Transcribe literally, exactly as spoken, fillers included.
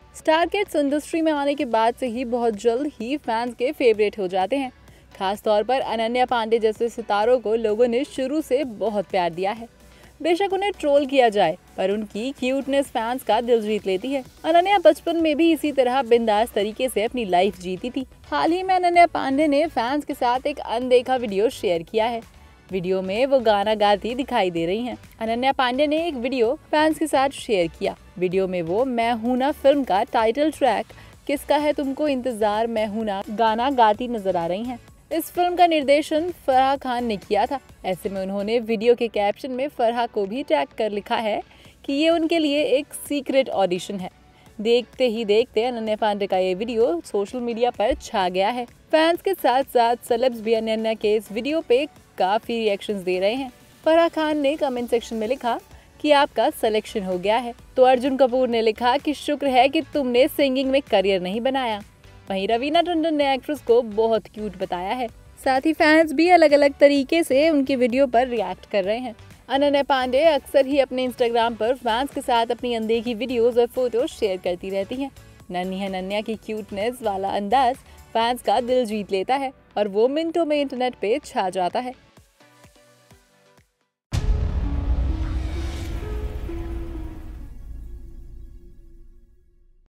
Star kids industry में आने के बाद से ही बहुत जल्द ही फैंस के फेवरेट हो जाते हैं। खास तौर पर अनन्या पांडे जैसे सितारों को लोगों ने शुरू से बहुत प्यार दिया है। बेशक उन्हें ट्रोल किया जाए, पर उनकी क्यूटनेस फैंस का दिल जीत लेती है। अनन्या बचपन में भी इसी तरह बिंदास तरीके से अपनी लाइफ जीती थी। हाल ही में अनन्या पांडे ने फैंस के साथ एक अनदेखा वीडियो शेयर किया है। वीडियो में वो गाना गाती दिखाई दे रही हैं। अनन्या पांडे ने एक वीडियो फैंस के साथ शेयर किया। वीडियो में वो मैं हूं ना फिल्म का टाइटल ट्रैक किसका है तुमको इंतजार मैं हूं ना गाना गाती नजर आ रही हैं। इस फिल्म का निर्देशन फराह खान ने किया था। ऐसे में उन्होंने वीडियो के कैप्शन में फराह को भी टैग कर लिखा है कि ये उनके लिए एक सीक्रेट ऑडिशन है। देखते ही देखते अनन्या पांडे का ये वीडियो सोशल मीडिया पर छा गया है। फैंस के साथ साथ सेलेब्स भी अनन्या के इस वीडियो पे काफी रिएक्शंस दे रहे हैं। फराह खान ने कमेंट सेक्शन में लिखा कि आपका सिलेक्शन हो गया है, तो अर्जुन कपूर ने लिखा कि शुक्र है कि तुमने सिंगिंग में करियर नहीं बनाया। वहीं रवीना टंडन ने एक्ट्रेस को बहुत क्यूट बताया है। साथ ही फैंस भी अलग अलग तरीके से उनकी वीडियो पर रिएक्ट कर रहे हैं। अनन्या पांडे अक्सर ही अपने इंस्टाग्राम पर फैंस के साथ अपनी अनदेखी वीडियोस और फोटोज शेयर करती रहती हैं। नन्ही अनन्या की क्यूटनेस वाला अंदाज फैंस का दिल जीत लेता है और वो मिनटों में इंटरनेट पे छा जाता है।